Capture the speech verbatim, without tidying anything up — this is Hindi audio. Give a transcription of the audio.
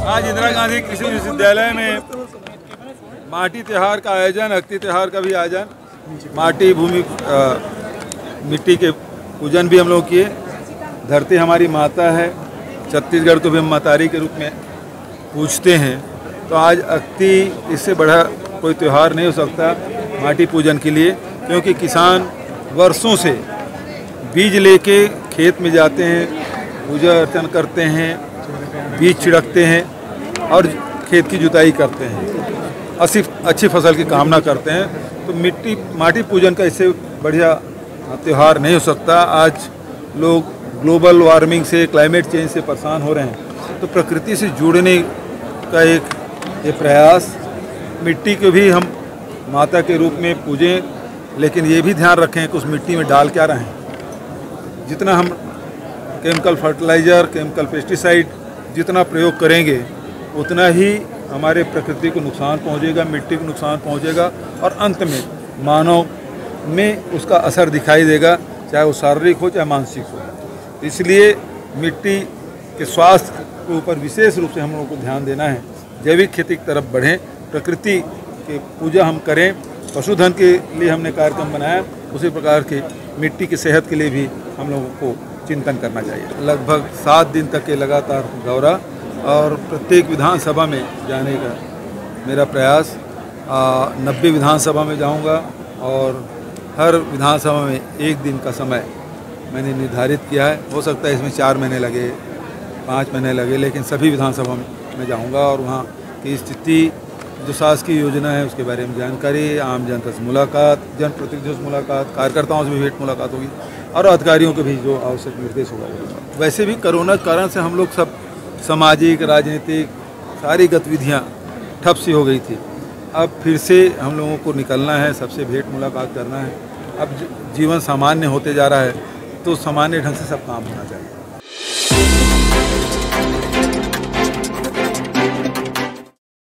आज इंदिरा गांधी कृषि विश्वविद्यालय में माटी त्यौहार का आयोजन, अक्ति त्यौहार का भी आयोजन, माटी भूमि आ, मिट्टी के पूजन भी हम लोग किए। धरती हमारी माता है, छत्तीसगढ़ को भी हम मतारी के रूप में पूजते हैं। तो आज अक्ति, इससे बड़ा कोई त्यौहार नहीं हो सकता माटी पूजन के लिए, क्योंकि किसान वर्षों से बीज लेके खेत में जाते हैं, पूजा अर्चन करते हैं, बीज छिड़कते हैं और खेत की जुताई करते हैं, अच्छी अच्छी फसल की कामना करते हैं। तो मिट्टी माटी पूजन का इससे बढ़िया त्यौहार नहीं हो सकता। आज लोग ग्लोबल वार्मिंग से, क्लाइमेट चेंज से परेशान हो रहे हैं, तो प्रकृति से जुड़ने का एक ये प्रयास, मिट्टी को भी हम माता के रूप में पूजें, लेकिन ये भी ध्यान रखें कि उस मिट्टी में डाल क्या रहे हैं। जितना हम केमिकल फर्टिलाइज़र, केमिकल पेस्टिसाइड जितना प्रयोग करेंगे, उतना ही हमारे प्रकृति को नुकसान पहुंचेगा, मिट्टी को नुकसान पहुंचेगा और अंत में मानव में उसका असर दिखाई देगा, चाहे वो शारीरिक हो चाहे मानसिक हो। इसलिए मिट्टी के स्वास्थ्य के ऊपर विशेष रूप से हम लोगों को ध्यान देना है। जैविक खेती की तरफ बढ़ें, प्रकृति की पूजा हम करें। पशुधन के लिए हमने कार्यक्रम बनाया, उसी प्रकार की मिट्टी की सेहत के लिए भी हम लोगों को चिंतन करना चाहिए। लगभग सात दिन तक के लगातार दौरा और प्रत्येक विधानसभा में जाने का मेरा प्रयास। नब्बे विधानसभा में जाऊंगा और हर विधानसभा में एक दिन का समय मैंने निर्धारित किया है। हो सकता है इसमें चार महीने लगे, पाँच महीने लगे, लेकिन सभी विधानसभा में जाऊंगा और वहाँ की स्थिति, जो शासकीय योजना है उसके बारे में जानकारी, आम जनता से मुलाकात, जनप्रतिनिधियों से मुलाकात, कार्यकर्ताओं से भी भेंट मुलाकात होगी और अधिकारियों के भी जो आवश्यक निर्देश होगा। वैसे भी कोरोना के कारण से हम लोग सब सामाजिक, राजनीतिक सारी गतिविधियां ठप सी हो गई थी। अब फिर से हम लोगों को निकलना है, सबसे भेंट मुलाकात करना है। अब जीवन सामान्य होते जा रहा है, तो सामान्य ढंग से सब काम होना चाहिए।